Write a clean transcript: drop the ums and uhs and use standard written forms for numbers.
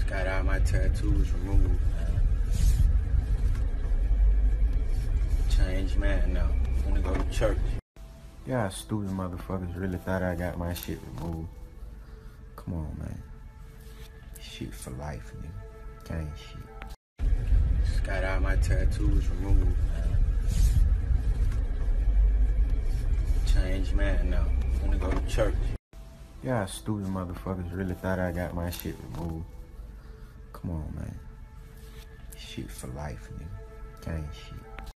Got all my tattoos removed, man. Changed man now. Wanna go to church. Y'all stupid motherfuckers really thought I got my shit removed. Come on, man. Shit for life, nigga. Gang shit. Got all my tattoos removed, man. Changed man now. Wanna go to church. Y'all stupid motherfuckers really thought I got my shit removed. Come on, man. Shit for life, nigga. Gang shit.